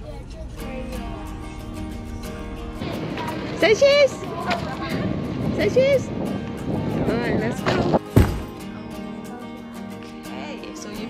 Say cheese. Say cheese. Alright, let's go. Okay, so you.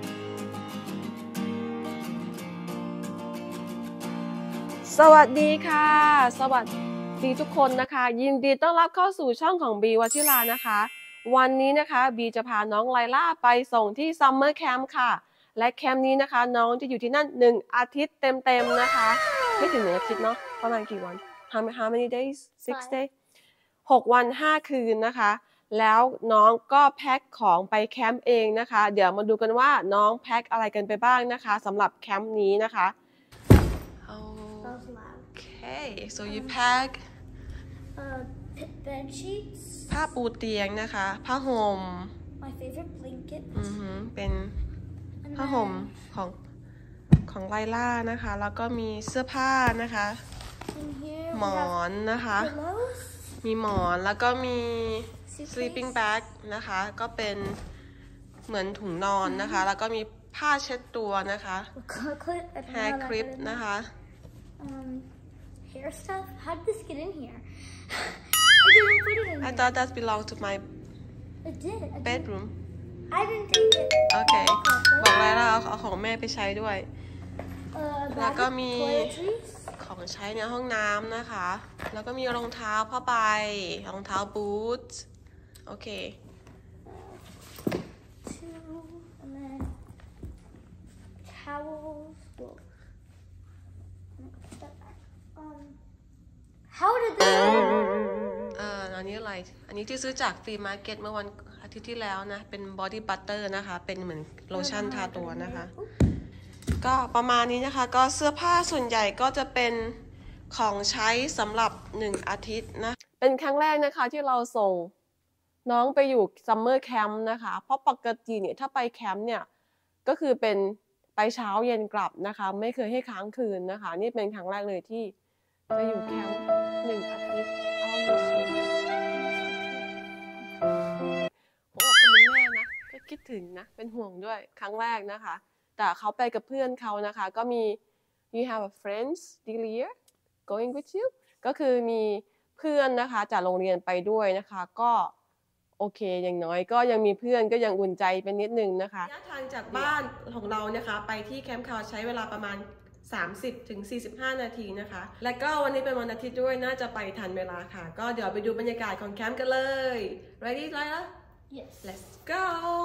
สวัสดีค่ะสวัสดีทุกคนนะคะยินดีต้อนรับเข้าสู่ช่องของบีวชิรานะคะวันนี้นะคะบีจะพาน้องไลล่าไปส่งที่ซัมเมอร์แคมป์ค่ะและแคมป์นี้นะคะน้องจะอยู่ที่นั่น1 อาทิตย์เต็มๆนะคะไม่ถึง1 อาทิตย์เนาะประมาณกี่วัน How many days 6 days 6 วัน 5 คืนนะคะแล้วน้องก็แพ็คของไปแคมป์เองนะคะเดี๋ยวมาดูกันว่าน้องแพ็คอะไรกันไปบ้างนะคะสำหรับแคมป์นี้นะคะOkay, so you pack bed sheets ผ้าปูเตียงนะคะผ้าห่ม my favorite blanket เป็นผ้าห่มของไลล่านะคะแล้วก็มีเสื้อผ้านะคะหมอนนะคะมีหมอนแล้วก็มี sleeping bag นะคะก็เป็นเหมือนถุงนอนนะคะแล้วก็มีผ้าเช็ดตัวนะคะ hair clip นะคะ hair stuff. How did this get in here? I didn't put it in. I thought that belonged to my bedroom. I didn't take it. Okay. บอกไว้แล้วเอาของแม่ไปใช้ด้วยแล้วก็มีของใช้ในห้องน้ำนะคะแล้วก็มีรองเท้าผ้าใบรองเท้าบูทโอเค And then towels. How did this? อันนี้อะไรอันนี้ที่ซื้อจากฟรีมาร์เก็ตเมื่อวันอาทิตย์ที่แล้วนะเป็นบอดี้บัตเตอร์นะคะเป็นเหมือนโลชั่นทาตัวนะคะก็ประมาณนี้นะคะก็เสื้อผ้าส่วนใหญ่ก็จะเป็นของใช้สำหรับ1 อาทิตย์นะเป็นครั้งแรกนะคะที่เราส่งน้องไปอยู่ซัมเมอร์แคมป์นะคะเพราะปกติเนี่ยถ้าไปแคมป์เนี่ยก็คือเป็นไปเช้าเย็นกลับนะคะไม่เคยให้ค้างคืนนะคะนี่เป็นครั้งแรกเลยที่จะอยู่แคมป์1 อาทิตย์หัวอกคนเป็นแม่นะก็คิดถึงนะเป็นห่วงด้วยครั้งแรกนะคะแต่เขาไปกับเพื่อนเขานะคะก็มี you have a friends Delia going with you ก็คือมีเพื่อนนะคะจากโรงเรียนไปด้วยนะคะก็โอเคอย่างน้อยก็ยังมีเพื่อนก็ยังอุ่นใจเป็นนิดนึงนะคะระยะทางจากบ้านของเรานะคะไปที่แคมป์คาวใช้เวลาประมาณ30-45 นาทีนะคะและก็วันนี้เป็นวันอาทิตย์ด้วยน่าจะไปทันเวลาค่ะก็เดี๋ยวไปดูบรรยากาศของแคมป์กันเลย ready Lila Yes let's go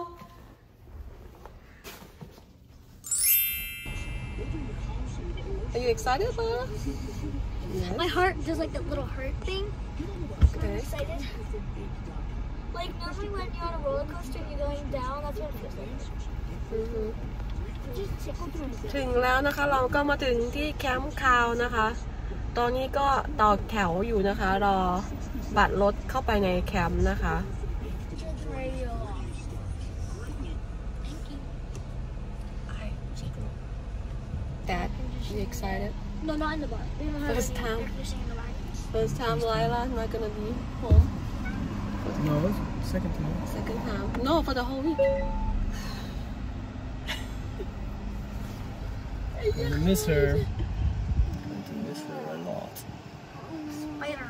Are you excited Lila yes. My heart does like that little heart thing okay. I'm excited like normally when you're on a roller coaster and you're going down that's what it feels likeถึงแล้วนะคะเราก็มาถึงที่แคมป์คาวนะคะตอนนี้ก็ต่อแถวอยู่นะคะรอบัตรรถเข้าไปในแคมป์นะคะ Dad, you excited? No, not in the bar. First time Lila not gonna be home. No, second time. Second time. No, for the whole week. I'm gonna miss her. I'm going to miss her a lot. Spider.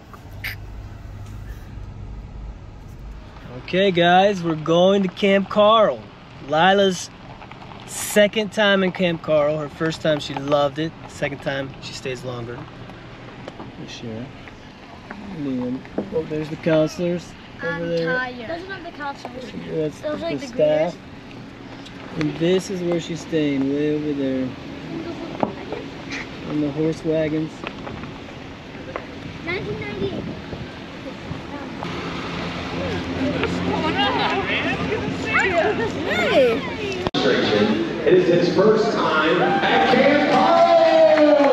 Okay, guys, we're going to Camp Carl. Lila's second time in Camp Carl. Her first time she loved it. Second time she stays longer. This year. Liam. Oh, there's the counselors over there. Tired. Those are not the counselors. That's Those are like the the staff. greeters. And this is where she's staying, way over there. In the horse wagons. 1998. Hey. It is his first time at Camp Carl.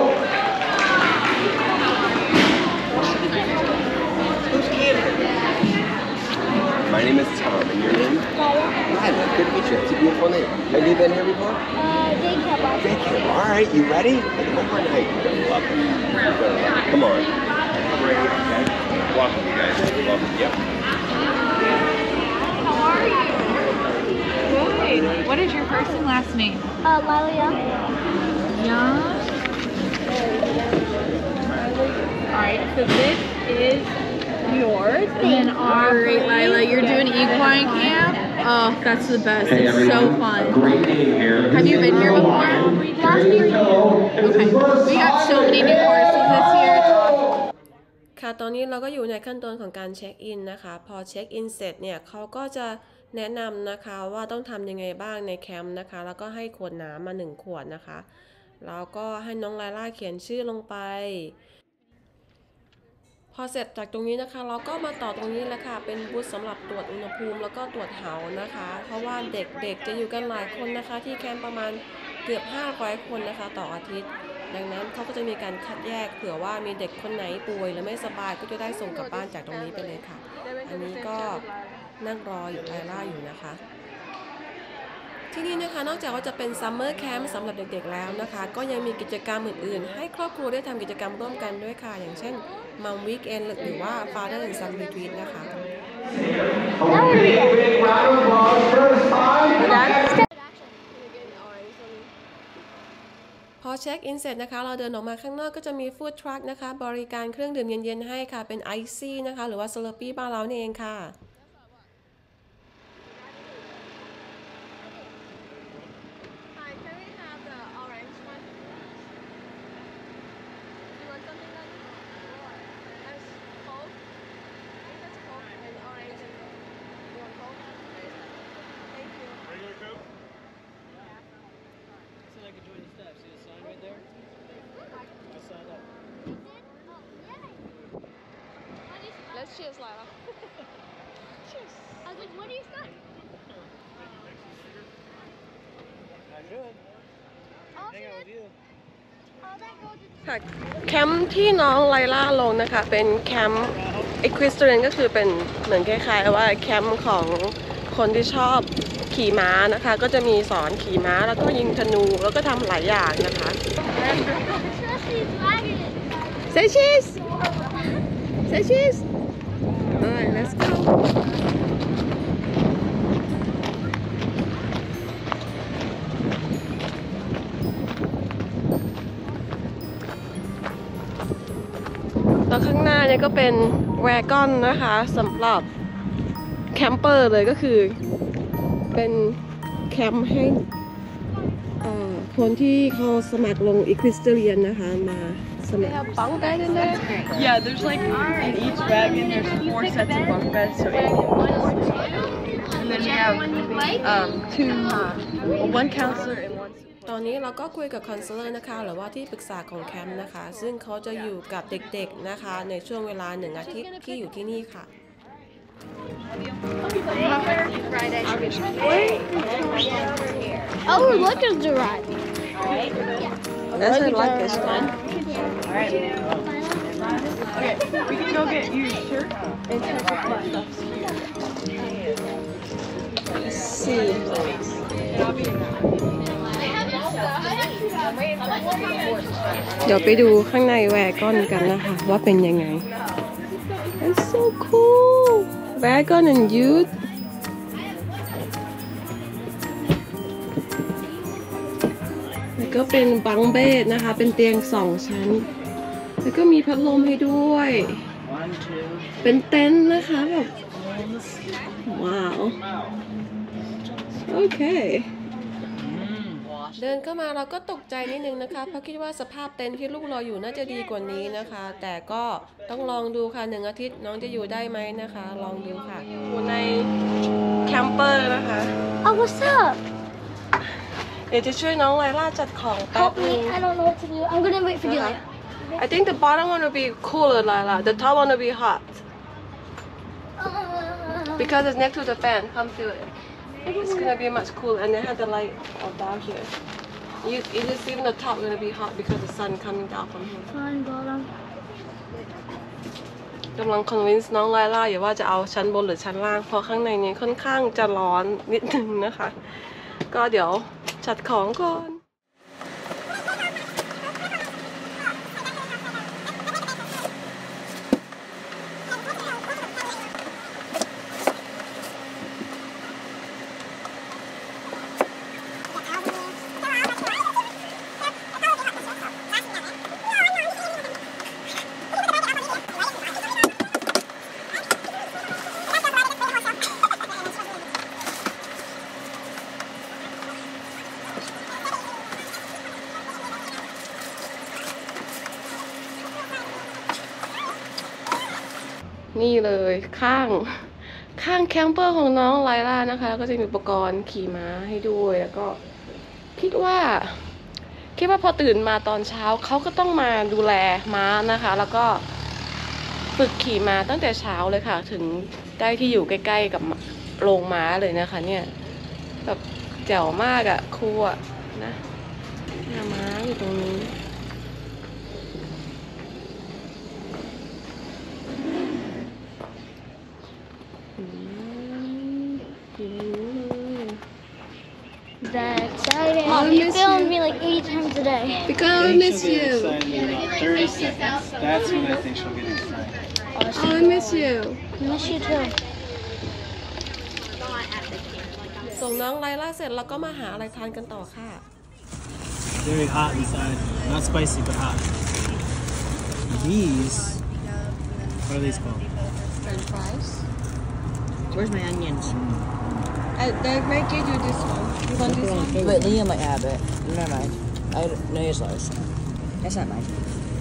My name is Tom, and your name? Hi, good to meet you. It's a beautiful name. Have you been here before? Daycare. Daycare. All right, you ready? Like overnight. You're gonna love it. You're gonna love it. Come on. Great. Okay. Welcome, you guys. Welcome. Yep. How are you? Good. What is your first and last name? Lila Young. Young. So this is yours, and then all right, Lila, you're doing equine camp. Oh, that's the best. Hey, It's so fun. Great game here. Have you been here before? Last year. Okay. We got so many new horses this year. It's awesome. ค่ะตอนนี้เราก็อยู่ในขั้นตอนของการเช็คอินนะคะพอเช็คอินเสร็จเนี่ยเขาก็จะแนะนำนะคะว่าต้องทำยังไงบ้างในแคมป์นะคะแล้วก็ให้ขวดน้ำมา1 ขวดนะคะแล้วก็ให้น้องไลล่าเขียนชื่อลงไปพอเสร็จจากตรงนี้นะคะเราก็มาต่อตรงนี้แหละค่ะเป็นบูธสำหรับตรวจอุณหภูมิแล้วก็ตรวจเหานะคะเพราะว่าเด็กๆจะอยู่กันหลายคนนะคะที่แคมป์ประมาณเกือบ500 คนนะคะต่ออาทิตย์ดังนั้นเขาก็จะมีการคัดแยกเผื่อว่ามีเด็กคนไหนป่วยหรือไม่สบายก็จะได้ส่งกลับบ้านจากตรงนี้ไปเลยค่ะอันนี้ก็นั่งรออยู่ไลล่าอยู่นะคะที่นี่นะคะนอกจากว่าจะเป็นซัมเมอร์แคมป์สำหรับเด็กๆแล้วนะคะก็ยังมีกิจกรรมอื่นๆให้ครอบครัวได้ทำกิจกรรมร่วมกันด้วยค่ะอย่างเช่นมัมวีคเอนหรือว่า Father and Son Retreat นะคะ Big round of applause. First time. พอเช็คอินเสร็จนะคะเราเดินออกมาข้างนอกก็จะมีฟู้ดทรัคนะคะบริการเครื่องดื่มเย็นๆให้ค่ะเป็นไอซี่นะคะหรือว่าสเลอร์ปี้บ้านเรานี่เองค่ะCheers, Lila. Cheers. I was like, what do you say? I'm good. Hang out with you. Oh, that goes to ค่ะแคมป์ที่น้องไลล่าลงนะคะเป็นแคมป์ Equestrian ก็คือเป็นเหมือนคล้ายๆว่าแคมป์ของคนที่ชอบขี่ม้านะคะก็จะมีสอนขี่ม้าแล้วก็ยิงธนูแล้วก็ทำหลายอย่างนะคะ Say cheese Say cheese Alright let's goแล้วข้างหน้าเนี่ยก็เป็นแวกอนนะคะสำหรับแคมเปอร์เลยก็คือเป็นแคมป์ให้คนที่เขาสมัครลง Equestrian นะคะมาสมัคร bunk bed in there Yeah, there's like in each wagon there's 4 sets of bunk beds, so 8 and then we have one counselor and one. ตอนนี้เราก็คุยกับคอนซัลเลอร์นะคะหรือว่าที่ปรึกษาของแคมป์นะคะซึ่งเขาจะอยู่กับเด็กๆนะคะในช่วงเวลา1 อาทิตย์ที่อยู่ที่นี่ค่ะ Oh, look at the ride. That's her luggage one. Okay, we can go get your shirt and check your stuff. Let's see เดี๋ยวไปดูข้างในแวกอนกันนะคะว่าเป็นยังไง It's so cool Wagon and youth แล้วก็เป็นบังเบดนะคะเป็นเตียง2 ชั้นแล้วก็มีพัดลมให้ด้วยเป็นเต็นท์นะคะแบบว้าวโอเคเดินเข้ามาเราก็ตกใจนิดนึงนะคะเพราะคิดว่าสภาพเต็นท์ที่ลูกรออยู่น่าจะดีกว่านี้นะคะแต่ก็ต้องลองดูค่ะ1 อาทิตย์น้องจะอยู่ได้ไหมนะคะลองดูค่ะอยู่ในแคมเปอร์นะคะ Oh, what's up? เดี๋ยวจะช่วยน้องไลล่าจัดของแป๊บ Help นึ me. ง I don't know what to do. I'm gonna wait for Delia. I think the bottom one will be cooler Lila the top one will be hot because it's next to the fan come feel it it's gonna be much cooler and they have the light down here you just even the top gonna be hot because the sun coming down from here Fine, bottom. กำลัง convince น้องไลล่าอยู่ว่าจะเอาชั้นบนหรือชั้นล่างเพราะข้างในนี้ค่อนข้างจะร้อนนิดนึงนะคะก็เดี๋ยวจัดของก่อนนี่เลยข้างแคมเปอร์ของน้องไลล่านะคะแล้วก็จะมีอุปกรณ์ขี่ม้าให้ด้วยแล้วก็คิดว่าพอตื่นมาตอนเช้าเขาก็ต้องมาดูแลม้านะคะ แล้วก็ฝึกขี่ม้าตั้งแต่เช้าเลยค่ะถึงได้ที่อยู่ใกล้ๆกับโรงม้าเลยนะคะเนี่ยแบบแจ๋วมากอะครูอะนะม้าอยู่ตรงนี้ That exciting. Mom, you filmed me like 8 times a day. Because I miss you. In about 30 seconds. That's when I think she'll get excited. Oh, I miss you. I miss you too. ส่งน้องไลล่าเสร็จแล้วก็มาหาอะไรทานกันต่อค่ะ Very hot inside. Not spicy, but hot. These, what are these called? French fries. Where's my onions? They might give you this one. You want this one? But Liam might have it. Never mind. No, here's Lois. That's not mine.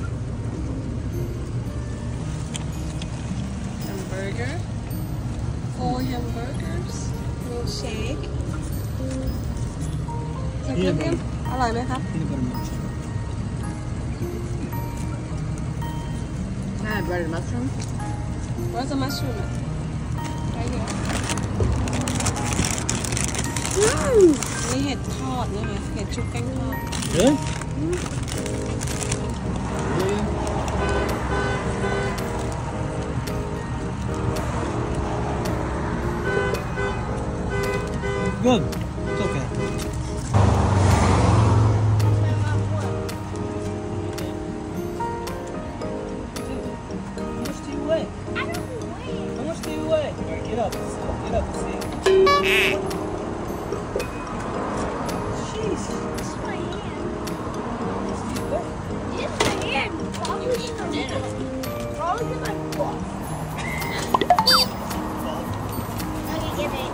Hamburger. 4 hamburgers. Milkshake. เรียบอร่อยไหมครับ Peanut butter milkshake. Can I have breaded mushroom? Where's the mushroom? Right here. นี่เห็ดทอดนะคะเห็ดชุบแป้งทอด Really? Good. It's okay. How much do you weigh? How much do you weigh? All right, get up. Get up and see. Jeez. It's my hand. It's my hand. Probably my foot. Okay, give it.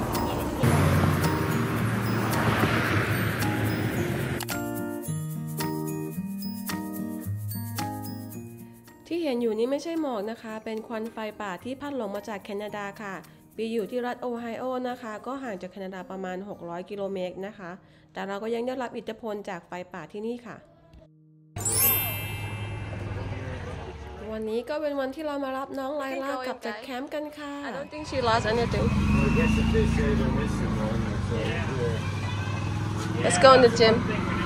ที่เห็นอยู่นี้ไม่ใช่หมอกนะคะ เป็นควันไฟป่าที่พัดหลงมาจากแคนาดาค่ะปีอยู่ที่รัฐโอไฮโอนะคะ ก็ห่างจากแคนาดาประมาณ600 กิโลเมตรนะคะ แต่เราก็ยังได้รับอิทธิพลจากไฟป่าที่นี่ค่ะ วันนี้ก็เป็นวันที่เรามารับน้องไลล่ากลับจากแคมป์กันค่ะ I don't think she lost anything. Let's go in the gym.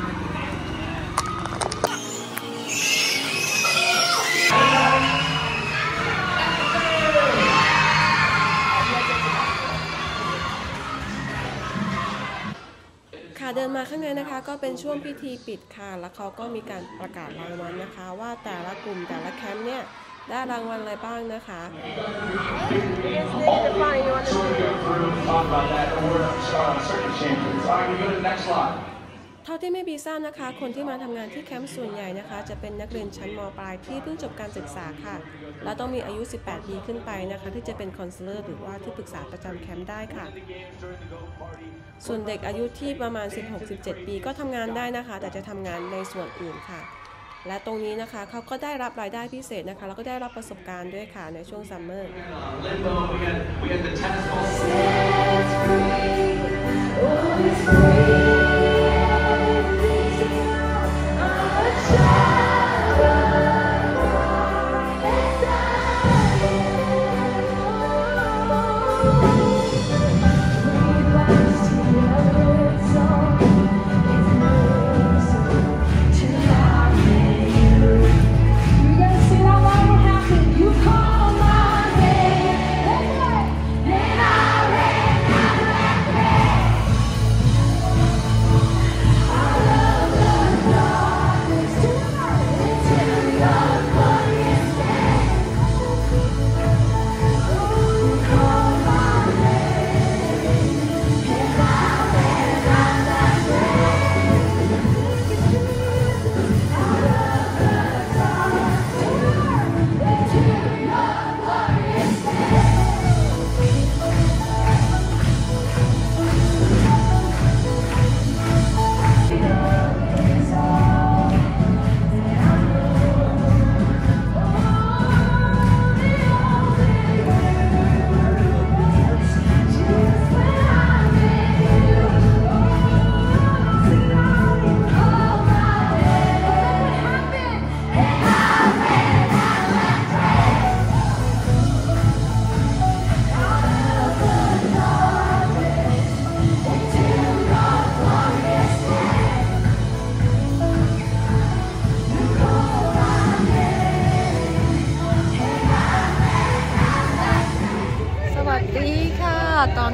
เดินมาข้างในนะคะก็เป็นช่วงพิธีปิดค่ะแล้วเขาก็มีการประกาศรางวัลนะคะว่าแต่ละกลุ่มแต่ละแคมป์เนี่ยได้รางวัลอะไรบ้างนะคะเท่าที่ไม่บีทราบนะคะคนที่มาทำงานที่แคมป์ส่วนใหญ่นะคะจะเป็นนักเรียนชั้นม.ปลายที่เพิ่งจบการศึกษาค่ะและต้องมีอายุ 18 ปีขึ้นไปนะคะที่จะเป็นคอนซัลเลอร์หรือว่าที่ปรึกษาประจำแคมป์ได้ค่ะส่วนเด็กอายุที่ประมาณ 16-17 ปีก็ทำงานได้นะคะแต่จะทำงานในส่วนอื่นค่ะและตรงนี้นะคะเขาก็ได้รับรายได้พิเศษนะคะแล้วก็ได้รับประสบการณ์ด้วยค่ะในช่วงซัมเมอร์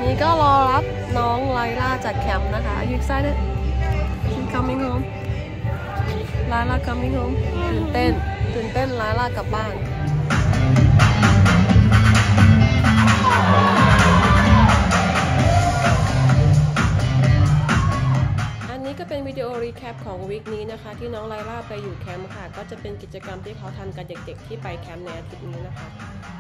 นี้ก็รอรับน้องไลล่าจากแคมป์นะคะ Are you excited? She's coming home. ไลล่า coming home. ตื่นเต้นไลล่ากลับบ้านก็เป็นวิดีโอรีแคปของวีคนี้นะคะที่น้องไลล่าไปอยู่แคมป์ค่ะก็จะเป็นกิจกรรมที่เขาทำกับเด็กๆที่ไปแคมป์ในอาทิตย์นี้นะคะ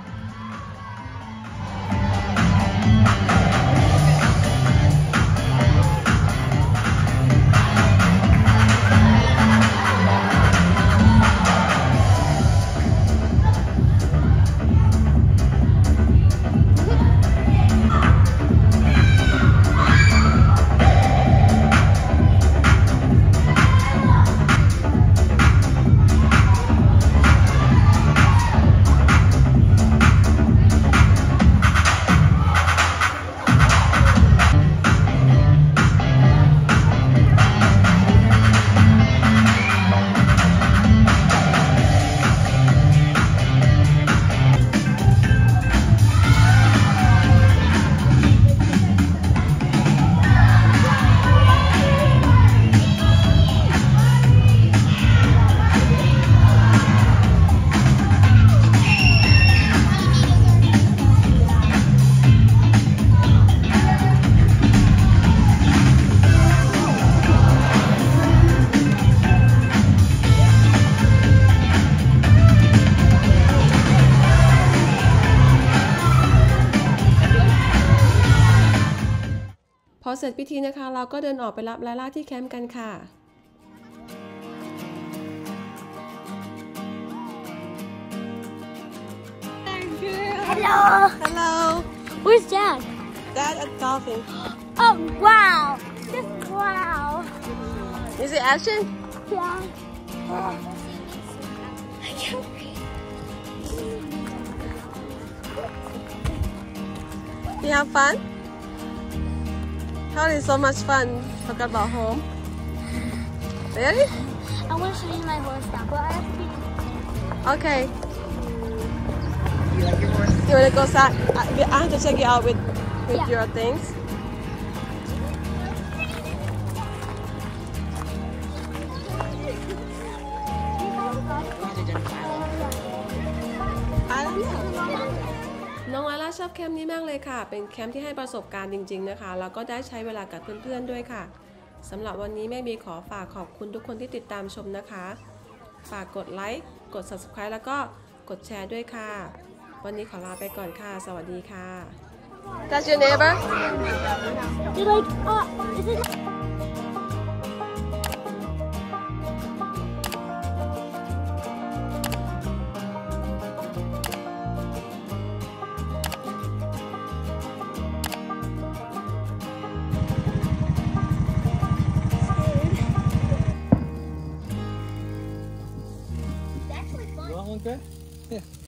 พอเสร็จพิธีนะคะเราก็เดินออกไปรับไลล่าที่แคมป์กันค่ะ Hello. Hello Where's Dad? Dad at golfing Oh, wow. Just wow. Is it action? Yeah. I can't breathe. You have fun? How is so much fun? Forgot about home. Really? I want to show you my horse now, but I have to be. Okay. You wanna go side? I have to check you out with Yeah. your things. I don't know. น้องไลล่าชอบแคมป์นี้มากเลยค่ะ เป็นแคมป์ที่ให้ประสบการณ์จริงๆนะคะ แล้วก็ได้ใช้เวลากับเพื่อนๆด้วยค่ะ สำหรับวันนี้แม่บีขอฝากขอบคุณทุกคนที่ติดตามชมนะคะ ฝากกดไลค์ กด subscribe แล้วก็กดแชร์ด้วยค่ะ วันนี้ขอลาไปก่อนค่ะ สวัสดีค่ะ That's your neighbor? You're like, is it? You want one, Greg? Yeah.